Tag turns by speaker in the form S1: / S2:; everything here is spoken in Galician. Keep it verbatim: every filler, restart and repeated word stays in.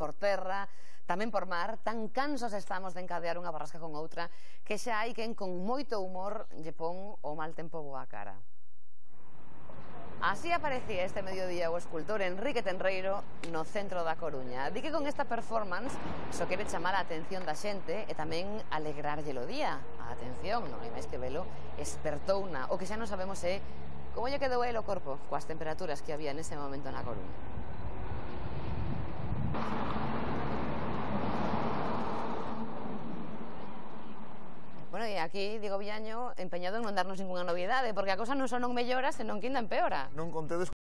S1: por terra, tamén por mar, tan cansos estamos de encadear unha borrasca con outra que xa hai quen con moito humor lle pon o mal tempo boa cara. Así aparecía este mediodía o escultor Enrique Tenreiro no centro da Coruña. Di que con esta performance só quere chamar a atención da xente e tamén alegrarlle o día. A atención, non hai máis que velo, espertouna. O que xa non sabemos é como lle quedou el o corpo coas temperaturas que había nese momento na Coruña. Bueno, e aquí Diego Villaño empeñado en non darnos ninguna novidade, porque a cousa non só non mellora, senón que ainda empeora.
S2: Non contedes